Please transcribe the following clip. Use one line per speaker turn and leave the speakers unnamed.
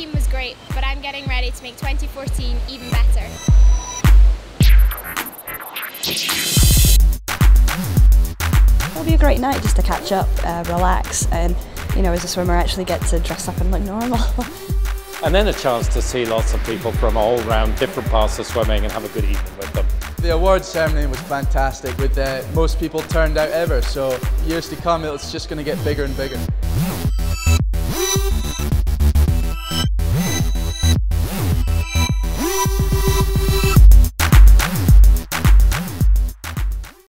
2013 was great, but I'm getting ready to make 2014 even better.
It'll be a great night just to catch up, relax, and as a swimmer actually get to dress up and look normal.
And then a chance to see lots of people from all around different parts of swimming and have a good evening with them.
The awards ceremony was fantastic with most people turned out ever, so years to come it's just going to get bigger and bigger.